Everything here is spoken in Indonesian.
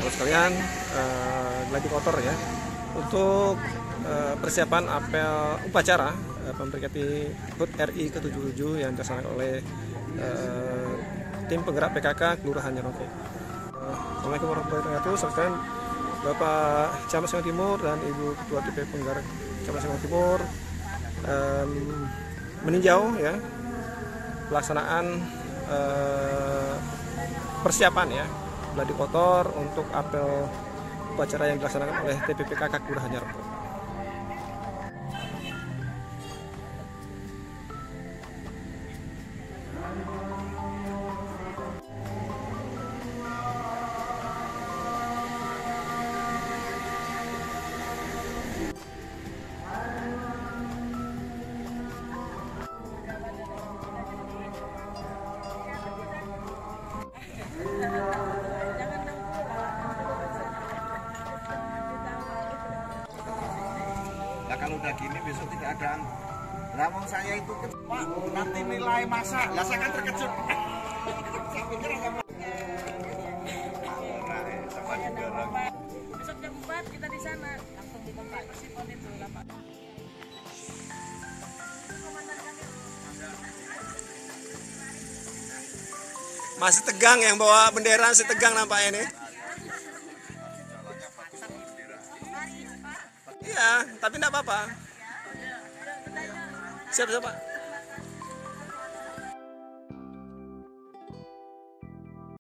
saudara sekalian, gladi kotor ya, untuk persiapan apel upacara memperingati HUT RI ke-77 yang dilaksanakan oleh tim penggerak PKK Kelurahan Nyeronko. Assalamualaikum warahmatullahi wabarakatuh. Saudara, Bapak Camat Singkong Timur dan Ibu Ketua DP Penggerak Camat Singkong Timur meninjau ya pelaksanaan persiapan ya gladi kotor untuk apel upacara yang dilaksanakan oleh TPPKK Kelurahan Nyeronko. Nah kalau udah gini besok tidak ada. Lamong saya itu Pak, nanti nilai masa. Lah saya kan terkejut. Saya pikir sama besok jam 4 kita di sana langsung di tempat Persipon itu Pak. Masih tegang yang bawa bendera, masih tegang nampaknya nih. Iya, tapi enggak apa-apa. Siap, Pak.